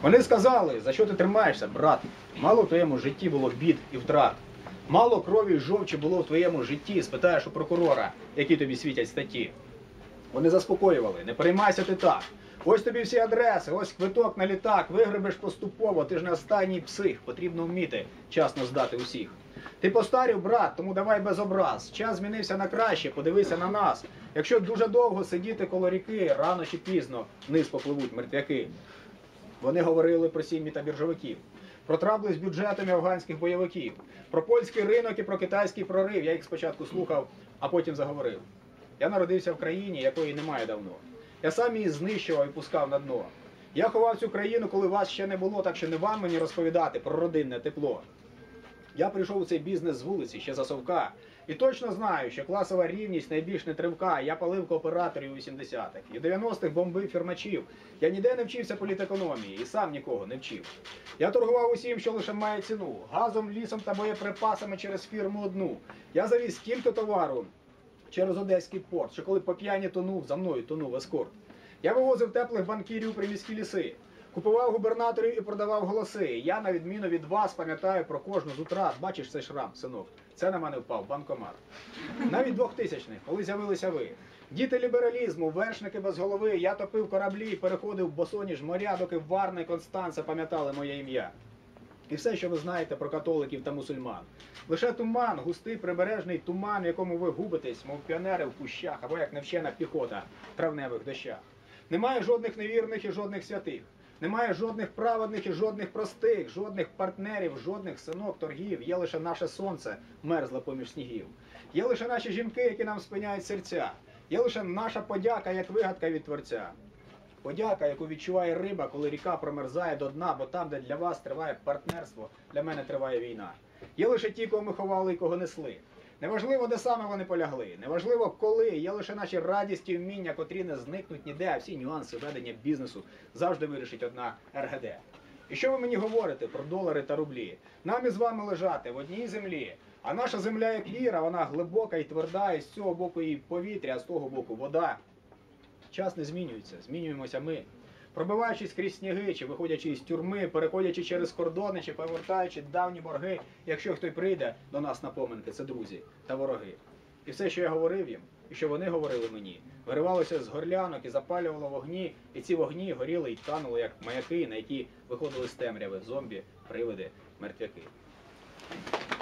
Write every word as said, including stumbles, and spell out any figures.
Вони сказали, за що ти тримаєшся, брат? Мало в твоєму житті було бід і втрат. Мало крові й жовчі було в твоєму житті, спитаєш у прокурора, які тобі світять статті. Вони заспокоювали, не переймайся ти так. Ось тобі всі адреси, ось квиток на літак, вигребеш поступово, ти ж не останній псих, потрібно вміти часно здати усіх. Ти постарів, брат, тому давай без образ. Час змінився на краще, подивися на нас. Якщо дуже довго сидіти коло ріки, рано чи пізно вниз попливуть мертвяки. Вони говорили про сім'ї та біржовиків, про трабли з бюджетами афганських бойовиків, про польський ринок і про китайський прорив. Я їх спочатку слухав, а потім заговорив. Я народився в країні, якої немає давно. Я сам її знищував і пускав на дно. Я ховав цю країну, коли вас ще не було, так що не вам мені розповідати про родинне тепло. Я прийшов у цей бізнес з вулиці, ще за совка. І точно знаю, що класова рівність найбільш не тривка. Я палив кооператорів у вісімдесятих. І в дев'яностих бомбив фірмачів. Я ніде не вчився політекономії і сам нікого не вчив. Я торгував усім, що лише має ціну. Газом, лісом та боєприпасами через фірму одну. Я завіз стільки товару через Одеський порт, що коли по п'яні тонув, за мною тонув ескорт. Я вивозив теплих банкірів у приміські ліси. Купував губернаторів і продавав голоси. Я, на відміну від вас, пам'ятаю про кожну з утрат. Бачиш цей шрам, синок? Це на мене впав банкомат. Навіть двохтисячних, коли з'явилися ви. Діти лібералізму, вершники без голови. Я топив кораблі і переходив босоніж моря, доки Варна і Констанца пам'ятали моє ім'я. І все, що ви знаєте про католиків та мусульман. Лише туман, густий прибережний туман, в якому ви губитесь, мов піонери в кущах, або як невчена піхота в травневих дощах. Немає жодних невірних і жодних святих. Немає жодних праведних і жодних простих, жодних партнерів, жодних синок, торгів. Є лише наше сонце, мерзле поміж снігів. Є лише наші жінки, які нам спиняють серця. Є лише наша подяка, як вигадка від Творця. Подяка, яку відчуває риба, коли ріка промерзає до дна, бо там, де для вас триває партнерство, для мене триває війна. Є лише ті, кого ми ховали і кого несли. Неважливо, де саме вони полягли, неважливо коли, є лише наші радісті і вміння, котрі не зникнуть ніде, а всі нюанси ведення бізнесу завжди вирішить одна ер ге де. І що ви мені говорите про долари та рублі? Нам із вами лежати в одній землі, а наша земля як віра, вона глибока і тверда, і з цього боку її повітря, а з того боку вода. Час не змінюється, змінюємося ми. Пробиваючись крізь сніги, чи виходячи із тюрми, переходячи через кордони, чи повертаючи давні борги, якщо хтось прийде до нас на поминки, це друзі та вороги. І все, що я говорив їм, і що вони говорили мені, виривалося з горлянок і запалювало вогні, і ці вогні горіли і танули, як маяки, на які виходили з темряви зомбі, привиди, мертвяки.